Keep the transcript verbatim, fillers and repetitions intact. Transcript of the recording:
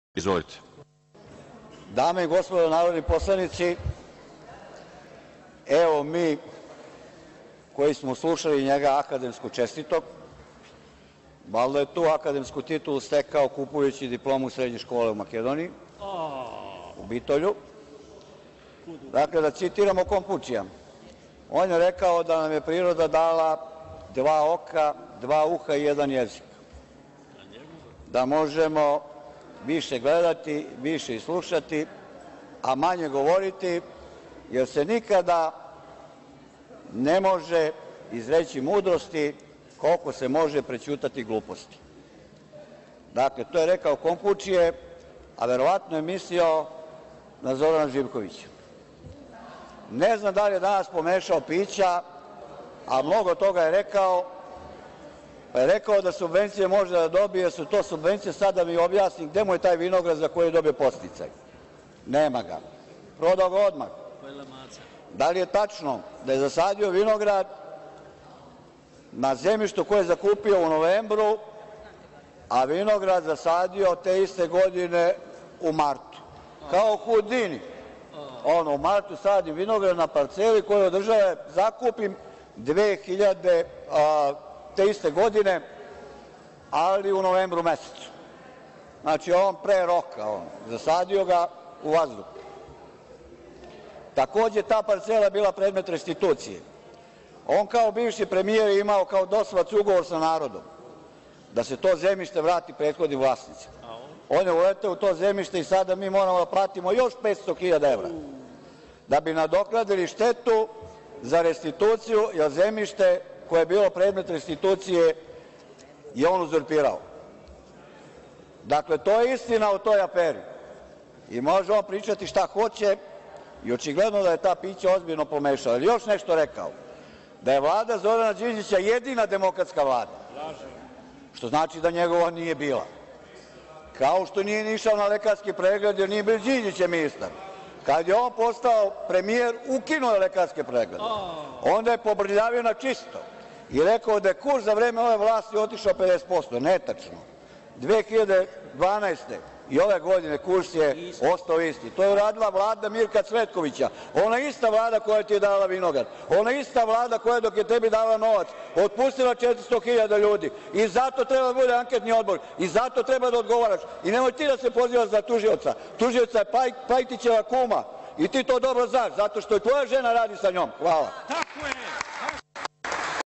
Izvolite. Dame i gospodo narodni poslanici, evo mi koji smo slušali njega akademsko čestitog, valjda je tu akademsku titulu stekao kupujući diplomu srednje škole u Makedoniji, u Bitolju. Dakle, da citiramo Konfučija, on je rekao da nam je priroda dala dva oka, dva uha i jedan jezik, da možemo više gledati, više i slušati, a manje govoriti, jer se nikada ne može izreći mudrosti koliko se može prećutati gluposti. Dakle, to je rekao Konfučije, a verovatno je mislio na Zorana Živkovića. Ne znam da li je danas pomešao pića, a mnogo toga je rekao, pa je rekao da subvencije može da dobije, jer su to subvencije, sad da mi objasni gde mu je taj vinograd za koji je dobio podsticaj. Nema ga. Prodao ga odmah. Da li je tačno da je zasadio vinograd na zemljištu koje je zakupio u novembru, a vinograd zasadio te iste godine u martu? Kao Hudini. Ono, u martu sadim vinograd na parceli koju od države zakupim dve hiljade te iste godine, ali u novembru mesecu. Znači, on pre roka, on, zasadio ga u vazduh. Takođe, ta parcela je bila predmet restitucije. On kao bivši premijer je imao kao dosvac ugovor sa narodom da se to zemljište vrati prethodnim vlasnicima. On je uleteo u to zemljište i sada mi moramo da platimo još petsto hiljada evra da bi nadoknadili štetu za restituciju, jer zemljište koje je bilo predmet restitucije je on uzurpirao. Dakle, to je istina o toj aferi. I može on pričati šta hoće i očigledno da je ta pića ozbiljno pomešao. Ali još nešto rekao, da je Vlada Zorana Đinđića jedina demokratska Vlada, što znači da njegova nije bila. Kao što nije ni išao na lekarski pregled, jer nije bio Đinđić je ministar. Kad je on postao premijer, ukinuo je lekarske preglede. Onda je pobrljavio na čisto i rekao da je kurs za vreme ove vlasti otišao pedeset posto. Netačno. dve hiljade dvanaeste. i ove godine kurs je ostao isti. To je uradila Vlada Mirka Cvetkovića. Ona ista Vlada koja ti je dala vinograd. Ona ista Vlada koja dok je tebi dala novac otpustila četiristo hiljada ljudi. I zato treba da bude anketni odbor. I zato treba da odgovaraš. I nemoj ti da se pozivaš za tužioca. Tužioca je Paj, Pajtićeva kuma. I ti to dobro znaš, zato što i tvoja žena radi sa njom. Hvala. Tako je.